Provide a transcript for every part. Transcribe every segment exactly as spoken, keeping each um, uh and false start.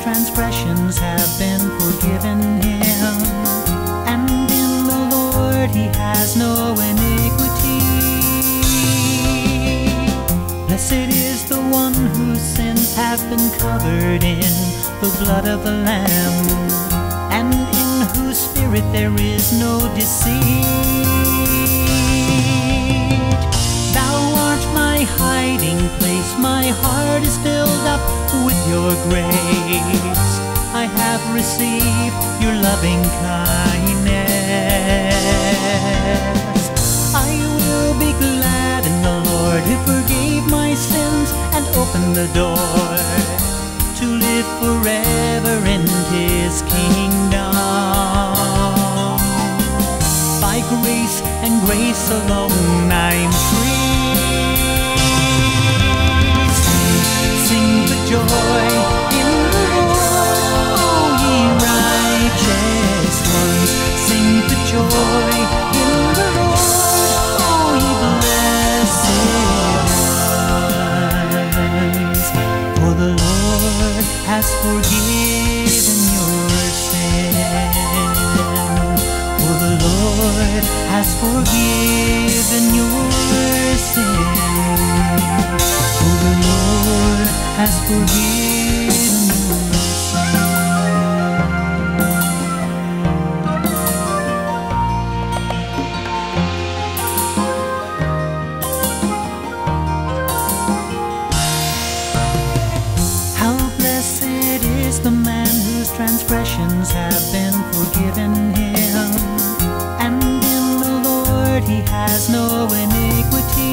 transgressions have been forgiven him, and in the Lord he has no iniquity. Blessed is the one whose sins have been covered in the blood of the Lamb, and in whose spirit there is no deceit. Thou art my hiding place, my heart is filled up with your grace. I have received your loving kindness. I will be glad in the Lord, who forgave my sins and opened the door to live forever in his kingdom. By grace and grace alone I'm free. Sing for joy in the Lord, all ye righteous ones. Sing for joy in the Lord, all ye blessed ones. For the Lord has forgiven your sin. For the Lord has forgiven your sin. For the Lord has forgiven your the man whose transgressions have been forgiven him, and in the Lord he has no iniquity.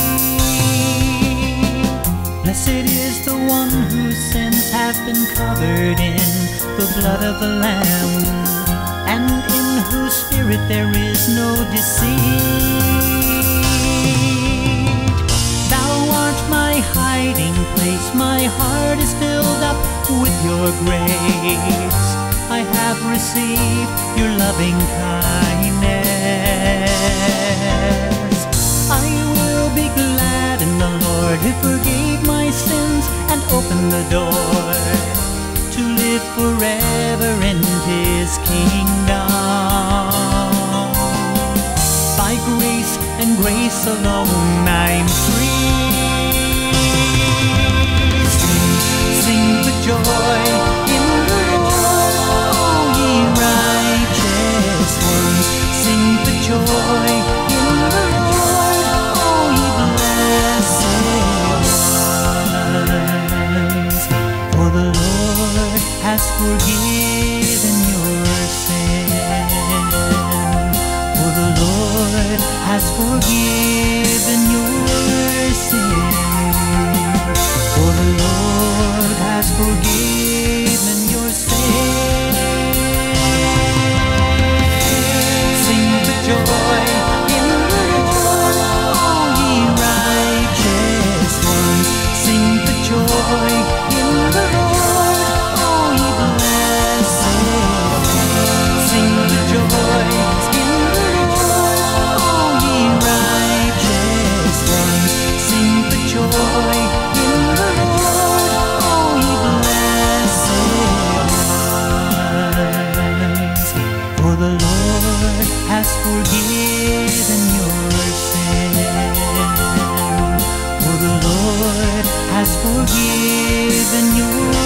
Blessed is the one whose sins have been covered in the blood of the Lamb, and in whose spirit there is no deceit. Thou art my hiding place, my heart is filled up with your grace. I have received your loving kindness. I will be glad in the Lord, who forgave my sins and opened the door to live forever in his kingdom. By grace and grace alone I'm free. Sing for joy in the Lord, all ye righteous ones. Sing for joy in the Lord, all ye blessed ones. For the Lord has forgiven your sin. For the Lord has forgiven your sin. For the Lord has forgiven your sin. Sing for joy in the Lord, all ye righteous ones. Sing for joy in the Lord, all ye blessed ones. Sing for joy in the Lord, all ye righteous ones. Sing for joy in the Lord, all ye blessed ones. For the Lord has forgiven your sin. For the Lord has forgiven your